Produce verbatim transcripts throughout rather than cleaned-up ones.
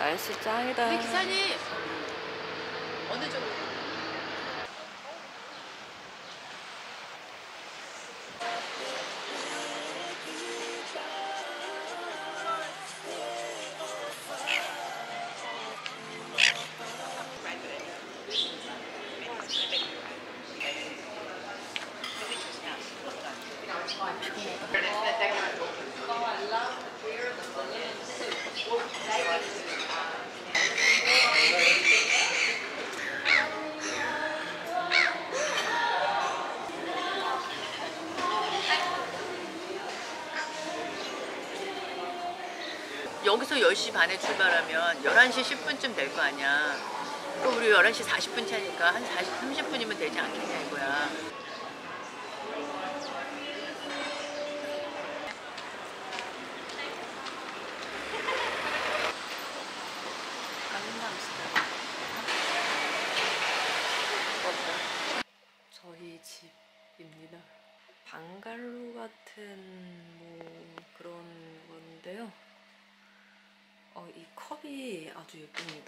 날씨 짱이다. 근데 기사님 어느 쪽으로? 여기서 열 시 반에 출발하면 열한 시 십 분쯤 될 거 아니야. 또 우리 열한 시 사십 분 차니까 한 사십, 삼십 분이면 되지 않겠냐 이거야. 저희 집입니다. 방갈로 같은 뭐 그런 건데요. 어, 이 컵이 아주 예쁩니다.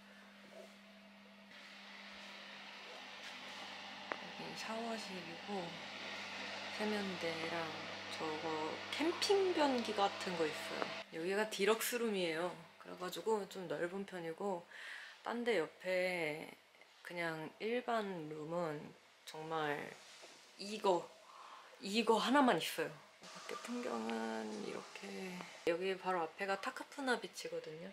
여기 샤워실이고 세면대랑 저거 캠핑 변기 같은 거 있어요. 여기가 디럭스룸이에요. 그래가지고 좀 넓은 편이고 딴 데 옆에 그냥 일반 룸은 정말 이거 이거 하나만 있어요. 밖에 풍경은 이렇게. 여기 바로 앞에가 타카푸나 비치거든요.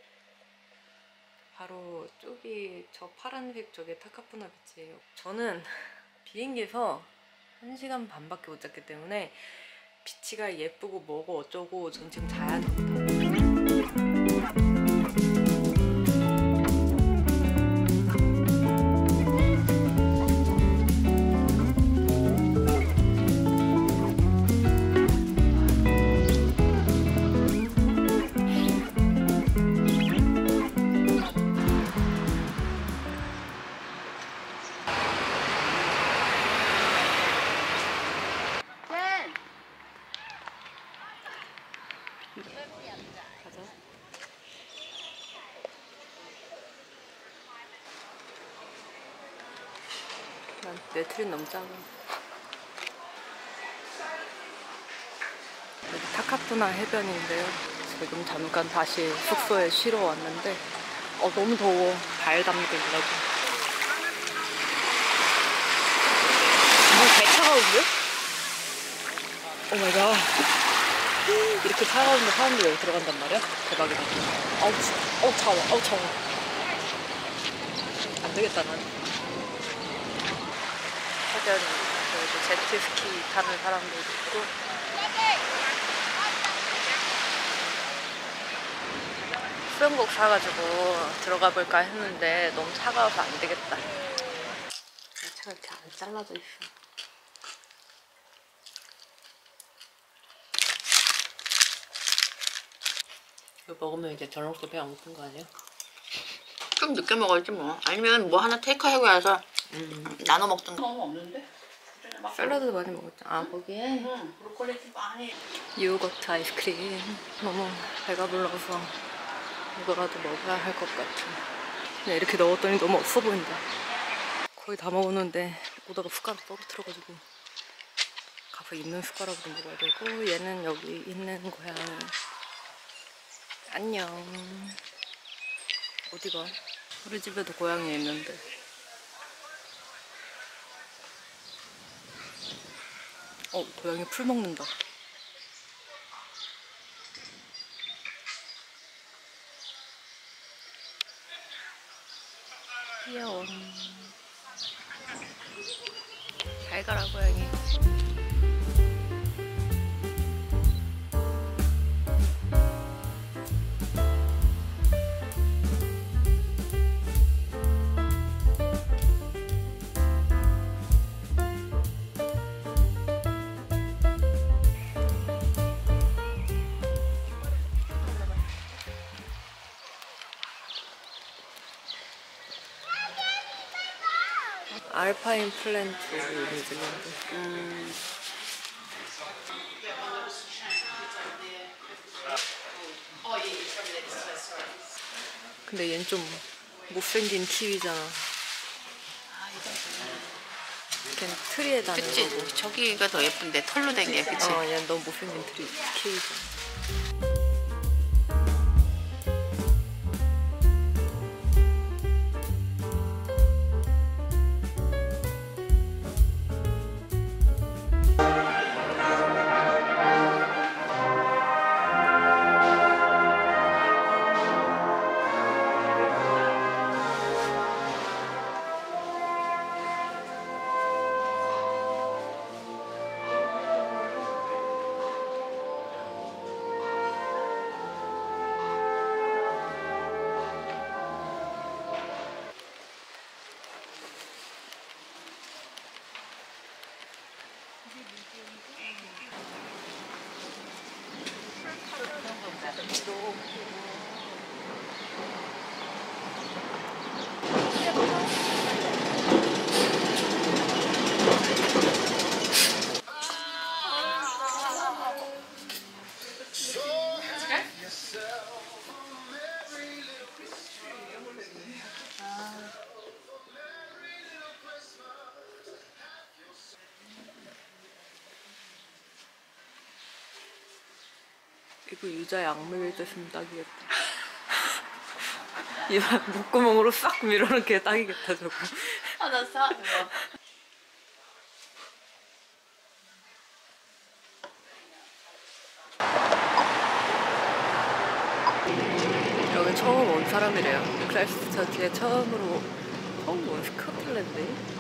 바로 쪽이 저 파란색 쪽에 타카푸나 비치예요. 저는 비행기에서 한 시간 반밖에 못 잤기 때문에 비치가 예쁘고 뭐고 어쩌고 전 지금 자야 됩니다. 가자. 난 네트린 너무 작아. 여기 타카푸나 해변인데요. 지금 잠깐 다시 숙소에 쉬러 왔는데 어 너무 더워. 발 담그려고. 뭐 배 차가운데요? 오 마이 갓. 이렇게 차가운데 사람들이 여기 들어간단 말이야? 대박이다. 아우, 어우, 차워, 아우, 차워. 안 되겠다, 난. 해변, 여기 제트스키 타는 사람들도 있고. 수영복 사가지고 들어가 볼까 했는데 너무 차가워서 안 되겠다. 야채가 이렇게 안 잘라져 있어. 이거 먹으면 이제 저녁도 배 안 고픈 거 아니야? 좀 늦게 먹어야지 뭐. 아니면 뭐 하나 테이크아웃 해서 음. 나눠 먹든가. 너무 없는데? 샐러드도 많이 먹었죠. 아 거기에? 응, 브로콜리 많이. 요거트 아이스크림. 너무 배가 불러서 이거라도 먹어야 할 것 같아. 그냥 이렇게 넣었더니 너무 없어 보인다. 거의 다 먹었는데 오다가 숟가락 떨어뜨려가지고 가서 있는 숟가락으로 먹어야 되고, 얘는 여기 있는 고양이. 안녕. 어디가? 우리 집에도 고양이 있는데. 어, 고양이 풀 먹는다. 귀여워. 잘 가라 고양이. 알파인 플랜트 뉴질랜드. 음. 근데 얘는 좀 못생긴 키위잖아. 아, 이거 걔는 트리에 다는 그치? 거고. 저기가 더 예쁜데 털로 된 게 그치? 어, 얘는 너무 못생긴 트리 키위잖아. 이거 유자 양맥일 때 쓰면 딱이겠다. 이만 목구멍으로 싹 밀어넣는 게 딱이겠다 저거. 아, 나 사. 여기 처음 온 사람이래요. 크라이스트처치에 처음으로 처음 온 스코틀랜드.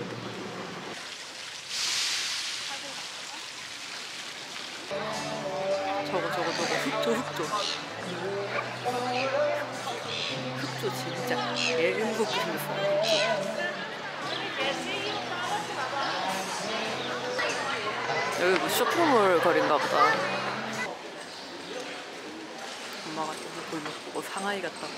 저거 저거 저거 흑조 흑조 흑조 진짜 개무섭게 생겼어. 여기 뭐 쇼핑몰 거리인가 보다. 엄마가 저기 골목 보고 상하이 갔다고.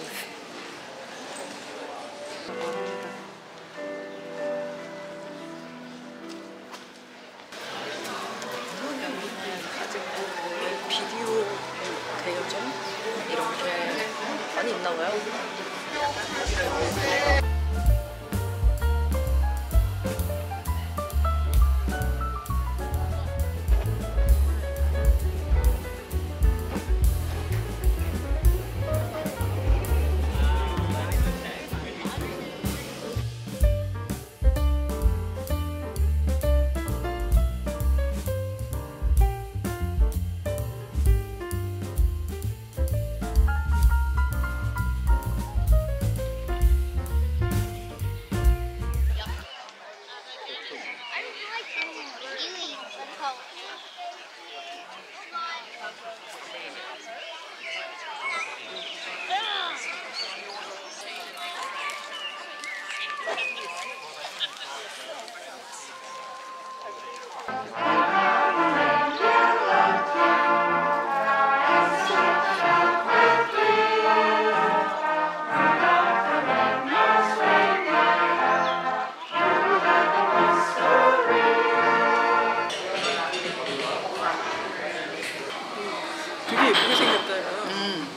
아직 뭐 비디오 대여점 이런 게 많이 있나 봐요. 되게 예쁘게 생겼다. 음.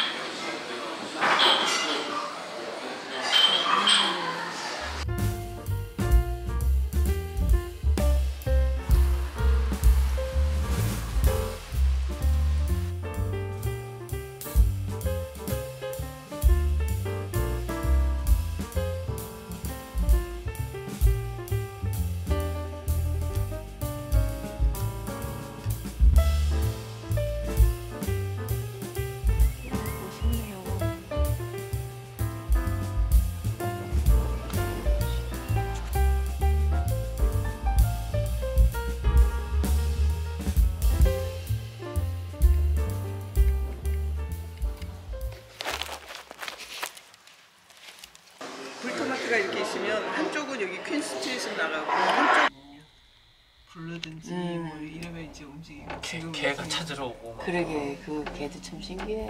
불토마토가 이렇게 있으면 한쪽은 여기 퀸스트리트로 나가고 한쪽 부르든지 음. 뭐 이러면 이제 움직이고 개, 지금 개가 무슨- 찾으러 오고 막. 그러게 그 걔도 참 신기해.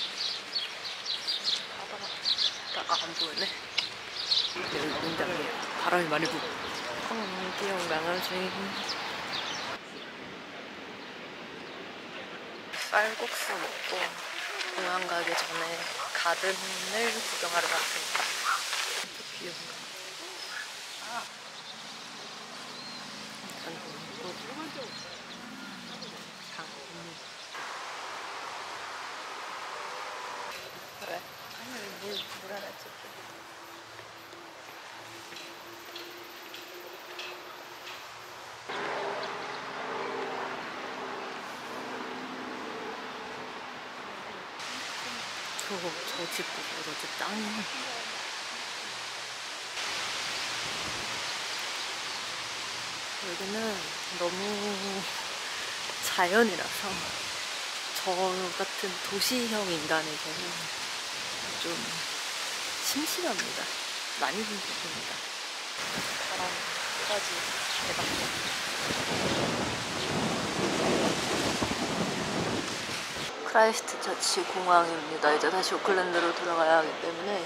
바다가 안 보이네. 여기 농장이에요. 바람이 많이 불고. 어, 귀여운 강아지. 쌀국수 먹고 공항 가기 전에 가든을 구경하러 갔습니다. 귀여운 거. 일단 먹고 그래. 아니 물, 물 하나 찍게. 저거 저 집 보고 저 집 짱이야. 여기는 너무 자연이라서 저 같은 도시형 인간에게는 좀 심심합니다. 많이 심심합니다. 바람 끝까지 대박. 크라이스트 처치 공항입니다. 이제 다시 오클랜드로 돌아가야 하기 때문에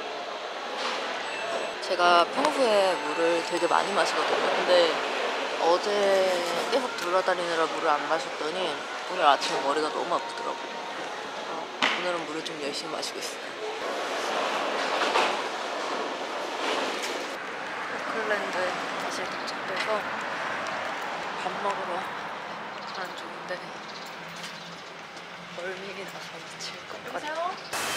제가 평소에 물을 되게 많이 마시거든요. 근데 어제 계속 돌아다니느라 물을 안 마셨더니 오늘 아침에 머리가 너무 아프더라고요. 어, 오늘은 물을 좀 열심히 마시고 있어요. 오클랜드에 다시 도착해서 밥 먹으러 가는 중인데 멀미가 나서 미칠 것 같아요.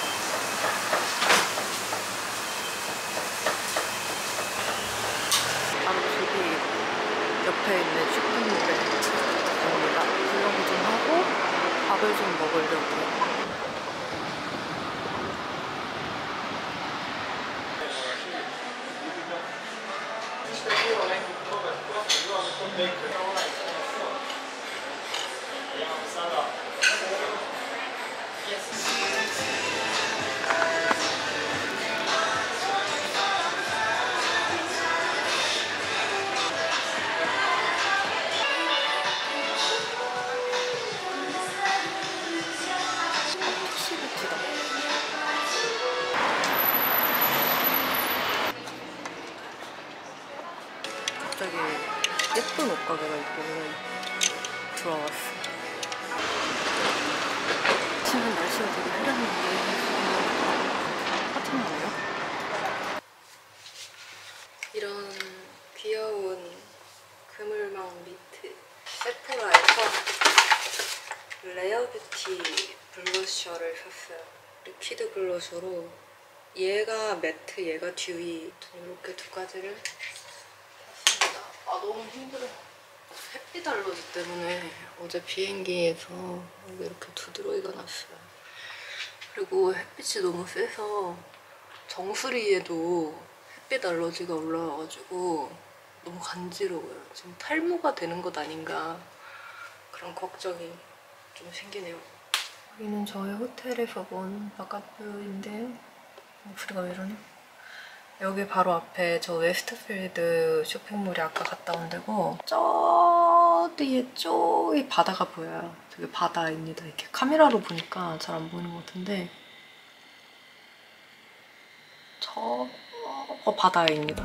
바로 저기 옆에 있는 쇼핑몰에 갑니다. 블로그 좀 하고 밥을 좀 먹으려고요. 갑자기 예쁜 옷 가게가 있길래 들어왔어. 지금 날씨가 되게 흐렸는데 화창하네요. 이런 귀여운 그물망 미트 세포라에서 레어뷰티 블러셔를 샀어요. 리퀴드 블러셔로 얘가 매트, 얘가 듀이 이렇게 두 가지를 샀습니다. 아 너무 힘들어. 햇빛 알러지 때문에 어제 비행기에서 여기 이렇게 두드러기가 났어요. 그리고 햇빛이 너무 세서 정수리에도 햇빛 알러지가 올라와가지고 너무 간지러워요. 지금 탈모가 되는 것 아닌가 그런 걱정이 좀 생기네요. 여기는 저희 호텔에서 본 바깥뷰인데요. 목소리가 왜 이러냐? 여기 바로 앞에 저 웨스트필드 쇼핑몰이 아까 갔다 온 데고 저 뒤에 저기 바다가 보여요. 되게 바다입니다. 이렇게 카메라로 보니까 잘 안 보이는 것 같은데 저 바다입니다.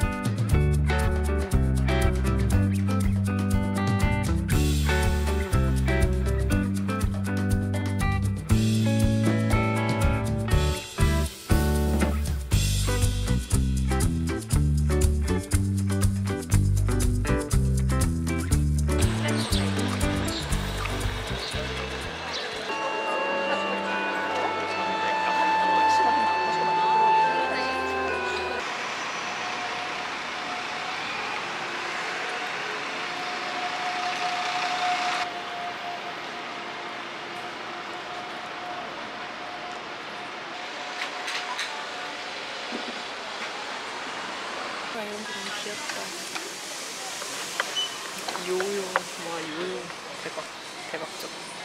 아, 이런 거 너무 귀엽다. 요요, 와 요요 대박, 대박적.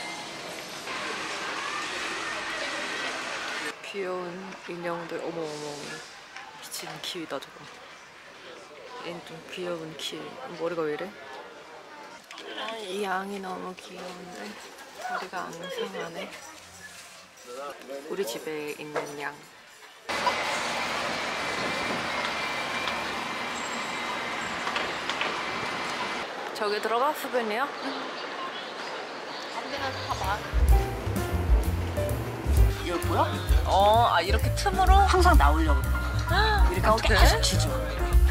귀여운 인형들, 어머 어머 어머. 미친 키위다 저거. 얘는 좀 귀여운 키위. 머리가 왜 이래? 아, 이 양이 너무 귀여운데 다리가 앙상하네. 우리 집에 있는 양. 저기 들어가 수빈이야? 아무 데나 가봐. 이거 뭐야? 어, 아 이렇게 틈으로 항상 나오려고 그래. 이렇게 오케이. 계속 치지 마.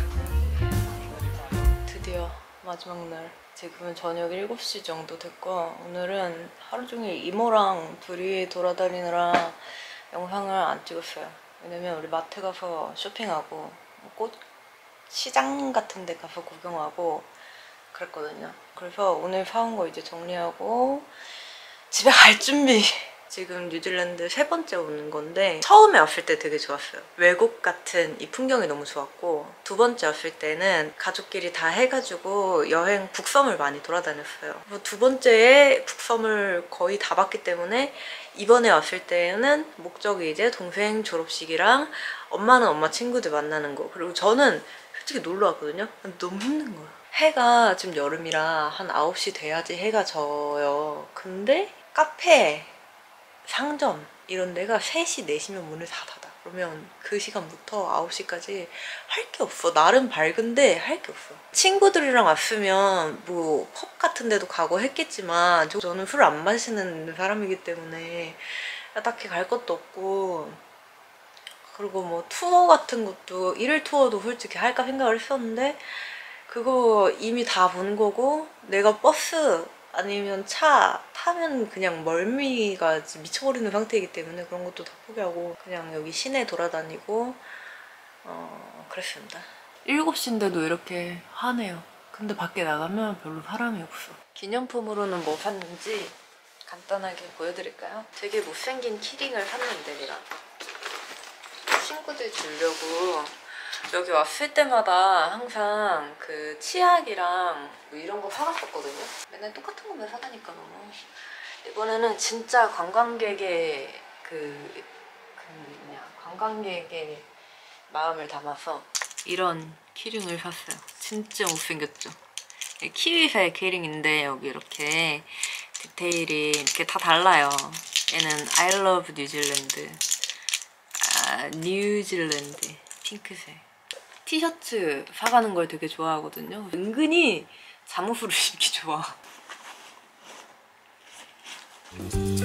드디어 마지막 날. 지금은 저녁 일곱 시 정도 됐고 오늘은 하루 종일 이모랑 둘이 돌아다니느라 영상을 안 찍었어요. 왜냐면 우리 마트 가서 쇼핑하고 꽃 시장 같은 데 가서 구경하고 그랬거든요. 그래서 오늘 사온 거 이제 정리하고 집에 갈 준비. 지금 뉴질랜드 세 번째 오는 건데 처음에 왔을 때 되게 좋았어요. 외국 같은 이 풍경이 너무 좋았고 두 번째 왔을 때는 가족끼리 다 해가지고 여행 북섬을 많이 돌아다녔어요. 두 번째에 북섬을 거의 다 봤기 때문에 이번에 왔을 때는 목적이 이제 동생 졸업식이랑 엄마는 엄마 친구들 만나는 거. 그리고 저는 솔직히 놀러 왔거든요. 너무 힘든 거야. 해가 지금 여름이라 한 아홉 시 돼야지 해가 져요. 근데 카페 상점 이런 데가 세 시, 네 시면 문을 다 닫아. 그러면 그 시간부터 아홉 시까지 할 게 없어. 나름 밝은데 할 게 없어. 친구들이랑 왔으면 뭐 펍 같은 데도 가고 했겠지만 저는 술 안 마시는 사람이기 때문에 딱히 갈 것도 없고 그리고 뭐 투어 같은 것도 일일 투어도 솔직히 할까 생각을 했었는데 그거 이미 다 본 거고 내가 버스 아니면 차 타면 그냥 멀미가 미쳐버리는 상태이기 때문에 그런 것도 다 포기하고 그냥 여기 시내 돌아다니고 어 그랬습니다. 일곱 시인데도 이렇게 하네요. 근데 밖에 나가면 별로 사람이 없어. 기념품으로는 뭐 샀는지 간단하게 보여드릴까요? 되게 못생긴 키링을 샀는데 제가 친구들 주려고 여기 왔을 때마다 항상 그 치약이랑 뭐 이런 거 사갔었거든요. 맨날 똑같은 거만 사다니까 너무. 이번에는 진짜 관광객의 그, 그 뭐냐 관광객의 마음을 담아서 이런 키링을 샀어요. 진짜 못생겼죠? 키위색 키링인데 여기 이렇게 디테일이 이렇게 다 달라요. 얘는 I love 뉴질랜드, 아, 뉴질랜드 핑크색. 티셔츠 사가는 걸 되게 좋아하거든요. 은근히 잠옷으로 입기 좋아.